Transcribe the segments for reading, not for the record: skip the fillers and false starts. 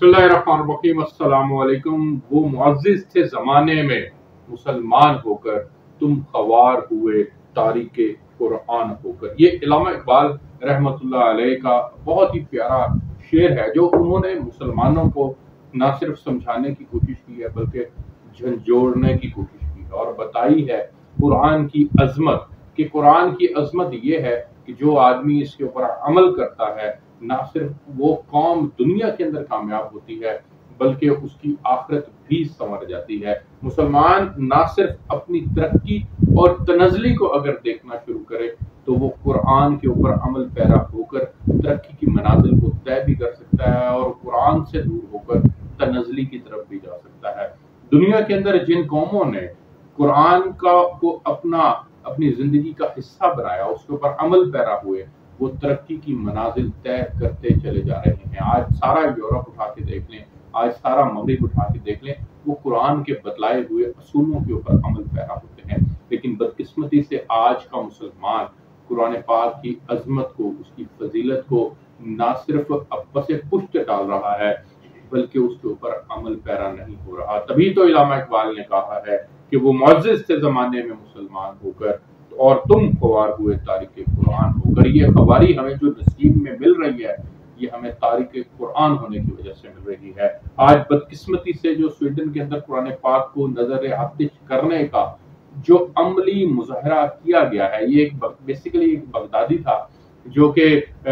बिस्मिल्लाहिर्रहमानिर्रहीम, अस्सलाम वालेकुम। वो मुअज़्ज़िज़ थे ज़माने में, मुसलमान होकर तुम ख़वार हुए तारीके कुरान होकर। ये इल्लामा इक़बाल रहमतुल्लाह अलैह का बहुत ही प्यारा शेर है, जो उन्होंने मुसलमानों को ना सिर्फ समझाने की कोशिश की है बल्कि झंझोड़ने की कोशिश की है, और बताई है कुरान की अज़मत, कि कुरान की अज़मत ये है कि जो आदमी इसके ऊपर अमल करता है, ना सिर्फ वो कौम दुनिया के अंदर कामयाब होती है बल्कि उसकी आखिरत भी संवर जाती है। मुसलमान ना सिर्फ अपनी तरक्की और तनज़ली को अगर देखना शुरू करे तो वो कुरान के ऊपर अमल पैरा होकर तरक्की की मनाजिल को तय भी कर सकता है और कुरान से दूर होकर तनज़ली की तरफ भी जा सकता है। दुनिया के अंदर जिन कौमों ने कुरान को अपनी जिंदगी का हिस्सा बनाया, उसके ऊपर अमल पैरा हुए, वो तरक्की की मनाजिल तय करते चले जा रहे हैं। आज सारा यूरोप उठा के देख लें, आज सारा मगरिब उठा के देख लें, वो कुरान के बतलाए हुए असूलों के ऊपर अमल पैरा होते हैं। लेकिन बदकिस्मती से आज का मुसलमान कुरान पाक की अजमत को, उसकी फजीलत को ना सिर्फ अब्बस पुष्ट डाल रहा है बल्कि उसके ऊपर अमल पैरा नहीं हो रहा। तभी तो इल्लामा इक़बाल ने कहा है कि वो मुअज़्ज़िज़ थे ज़माने में मुसलमान होकर और तुम ख़वार हुए तारीके कुरान होकर। ये ख़वारी हमें जो नसीब में मिल रही है, ये हमें तारीके कुरान होने की वजह से मिल रही है। आज बदकिस्मती से जो स्वीडन के अंदर कुरान पाक को नजर आतिश करने का जो अमली मुजाहरा किया गया है, ये बेसिकली एक बगदादी था जो कि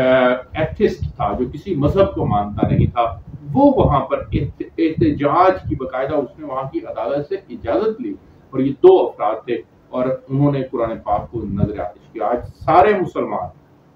एथिस्ट था, जो किसी मजहब को मानता नहीं था। वो वहां पर एहतजाज की बकायदा उसने वहां की अदालत से इजाजत ली, और ये दो अफराद थे और उन्होंने कुरान पाक को नजर आतिश किया। आज सारे मुसलमान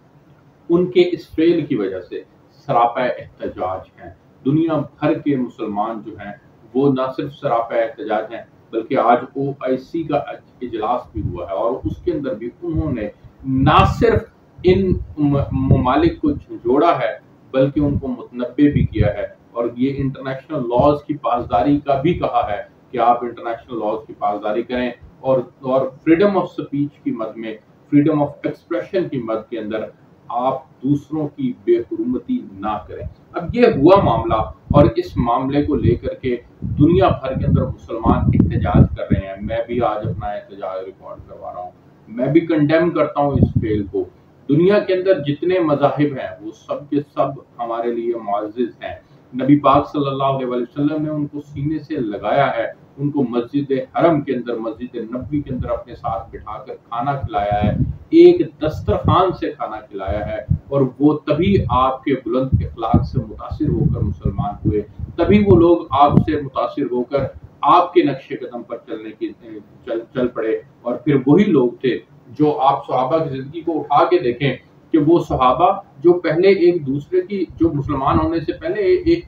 उनके इस फेल की वजह से सरापा एहतजाज हैं। दुनिया भर के मुसलमान जो हैं वो ना सिर्फ सरापा एहतजाज हैं बल्कि आज OIC का इजलास भी हुआ है, और उसके अंदर भी उन्होंने ना सिर्फ इन ममालिक को झंझोड़ा है बल्कि उनको मुतनब्बे भी किया है, और ये इंटरनेशनल लॉज की पासदारी का भी कहा है कि आप इंटरनेशनल लॉज की पासदारी करें और फ्रीडम ऑफ स्पीच की मद में, फ्रीडम ऑफ एक्सप्रेशन की मद के अंदर आप दूसरों की बेहुरमती ना करें। अब ये हुआ मामला, और इस मामले को लेकर के दुनिया भर के अंदर मुसलमान एहतजाज कर रहे हैं। मैं भी आज अपना एहतजाज रिकॉर्ड करवा रहा हूँ, मैं भी कंडेम करता हूँ इस फेल को। दुनिया के अंदर जितने मज़ाहिब हैं वो सब के सब हमारे लिए मुअज़्ज़िज़ हैं। नबी पाक सल्लल्लाहु अलैहि वसल्लम ने उनको सीने से लगाया है, उनको मस्जिद हरम के अंदर, मस्जिद नबवी के अंदर अपने साथ बिठाकर खाना खिलाया है, एक दस्तरखान से खाना खिलाया है, और वो तभी आपके बुलंद इखलाक से मुतासिर होकर मुसलमान हुए, तभी वो लोग आपसे मुतासिर होकर आपके नक्शे कदम पर चलने की चल पड़े। और फिर वही लोग थे जो आप सहाबा की जिंदगी को उठा के देखें कि वो सहाबा जो पहले एक दूसरे की, जो मुसलमान होने से पहले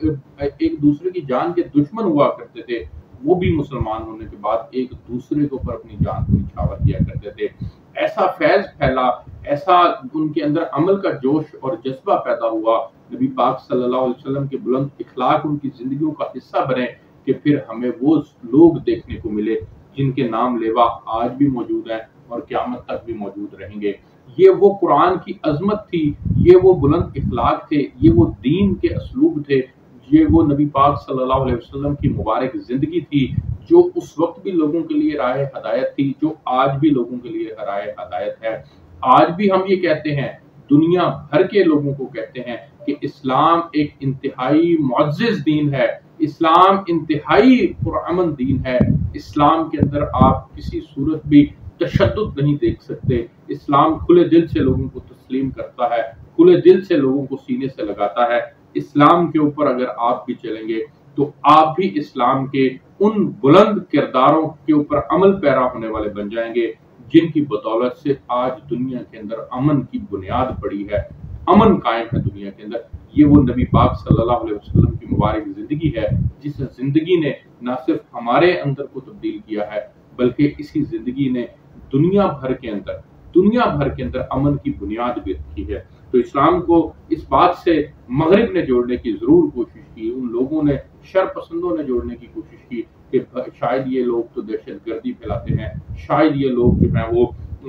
एक दूसरे की जान के दुश्मन हुआ करते थे, वो भी मुसलमान होने के बाद एक दूसरे के ऊपर अपनी जान को निछावर किया करते थे। ऐसा फैज फैला, ऐसा उनके अंदर अमल का जोश और जज्बा पैदा हुआ, नबी पाक सल्लल्लाहु अलैहि वसल्लम के बुलंद इखलाक उनकी जिंदगियों का हिस्सा बने कि फिर हमें वो लोग देखने को मिले जिनके नाम लेवा आज भी मौजूद है और क़यामत तक भी मौजूद रहेंगे। ये वो कुरान की अजमत थी, ये वो बुलंद इखलाक थे, ये वो दीन के असलूब थे, ये वो नबी पाक सल्लल्लाहु अलैहि वसल्लम की मुबारक जिंदगी थी जो उस वक्त भी लोगों के लिए राह हदायत थी, जो आज भी लोगों के लिए राह हदायत है। आज भी हम ये कहते हैं, दुनिया भर के लोगों को कहते हैं कि इस्लाम एक इंतहाई मुअज़्ज़िज़ दीन है, इस्लाम इंतहाई पुरअमन दीन है। इस्लाम के अंदर आप किसी सूरत भी तशद्दुद नहीं देख सकते। इस्लाम खुले दिल से लोगों को तस्लीम करता है, खुले दिल से लोगों को सीने से लगाता है। इस्लाम के ऊपर अगर आप भी चलेंगे तो आप भी इस्लाम के उन बुलंद किरदारों के ऊपर अमल पैरा होने वाले बन जाएंगे जिनकी बदौलत से आज दुनिया के अंदर अमन की बुनियाद पड़ी है, अमन कायम है दुनिया के अंदर। ये वो नबी पाक सल्लल्लाहु अलैहि वसल्लम की मुबारक जिंदगी है, जिस जिंदगी ने न सिर्फ हमारे अंदर को तब्दील किया है बल्कि इसी जिंदगी ने दुनिया भर के अंदर अमन की बुनियाद भी रखी है। तो इस्लाम को इस बात से मगरिब ने जोड़ने की जरूर कोशिश की, उन लोगों ने, शर पसंदों ने जोड़ने की कोशिश की कि शायद ये लोग तो दहशत गर्दी फैलाते हैं, शायद ये लोग जो हैं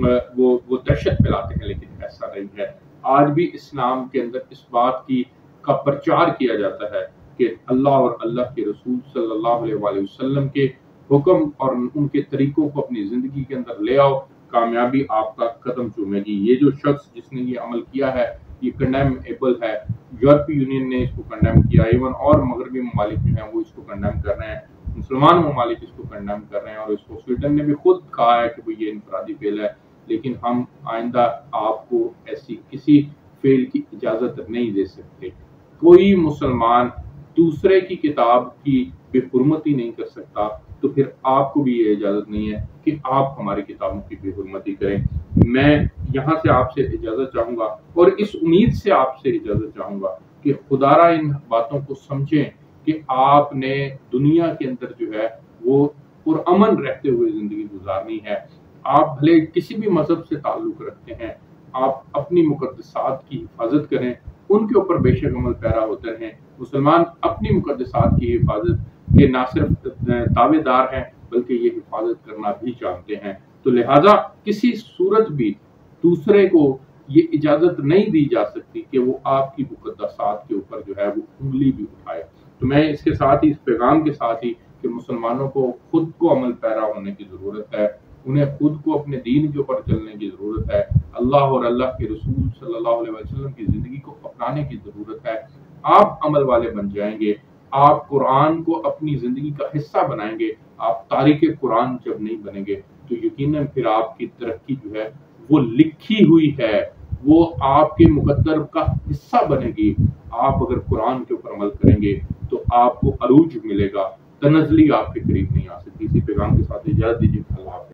वो दहशत फैलाते हैं, लेकिन ऐसा नहीं है। आज भी इस्लाम के अंदर इस बात का प्रचार किया जाता है کہ اللہ اور اللہ کے رسول صلی اللہ علیہ وآلہ وسلم کے حکم اور ان کے طریقوں کو اپنی زندگی کے اندر لے آؤ، کامیابی آپ کا قدم چومے گی۔ یہ جو شخص جس نے یہ عمل کیا ہے یہ کنڈیمیبل ہے۔ یورپی یونین نے اس کو کنڈیم کیا، ایون اور مغربی ممالک جو ہیں وہ اس کو کنڈیم کر رہے ہیں، مسلمان ممالک اس کو کنڈیم کر رہے ہیں، اور اس کو سویڈن نے بھی خود کہا ہے کہ وہ یہ انفرادی فعل ہے۔ لیکن ہم آئندہ آپ کو ایسی کسی فعل کی اجازت نہیں دے سکتے۔ کوئی مسلمان دوسرے کی کتاب کی بے حرمتی نہیں کر سکتا، تو پھر آپ کو بھی یہ اجازت نہیں ہے کہ آپ ہماری کتابوں کی بے حرمتی کریں۔ میں یہاں سے آپ سے اجازت چاہوں گا، اور اس امید سے آپ سے اجازت چاہوں گا کہ خدا را ان باتوں کو سمجھیں کہ آپ نے دنیا کے اندر جو ہے وہ پرامن رہتے ہوئے زندگی گزارنی ہے۔ آپ بھلے کسی بھی مذہب سے تعلق رکھتے ہیں، آپ اپنی مقدسات کی حفاظت کریں، ان کے اوپر بے شک عمل پیرا ہوتے ہیں۔ مسلمان اپنی مقدسات کی حفاظت کے نہ صرف دعوے دار ہیں بلکہ یہ حفاظت کرنا بھی جانتے ہیں، تو لہٰذا کسی صورت بھی دوسرے کو یہ اجازت نہیں دی جا سکتی کہ وہ آپ کی مقدسات کے اوپر جو ہے وہ انگلی بھی اٹھائے۔ تو میں اس کے ساتھ ہی، اس پیغام کے ساتھ ہی، کہ مسلمانوں کو خود کو عمل پیرا ہونے کی ضرورت ہے، انہیں خود کو اپنے دین کے اوپر چلنے کی ضرورت ہے، اللہ اور اللہ کے رسول صلی اللہ علیہ وسلم کی زندگی کو اپنانے کی ضرورت ہے۔ آپ عمل والے بن جائیں گے، آپ قرآن کو اپنی زندگی کا حصہ بنائیں گے، آپ تارک قرآن جب نہیں بنیں گے تو یقیناً پھر آپ کی ترقی جو ہے وہ لکھی ہوئی ہے، وہ آپ کے مقدر کا حصہ بنے گی۔ آپ اگر قرآن کے اوپر عمل کریں گے تو آپ کو عروج ملے گا، تنزلی آپ کے قریب نہیں آ سکتی۔ اسی پیغام کے ساتھ اجازت دیجیے، اللہ حافظ۔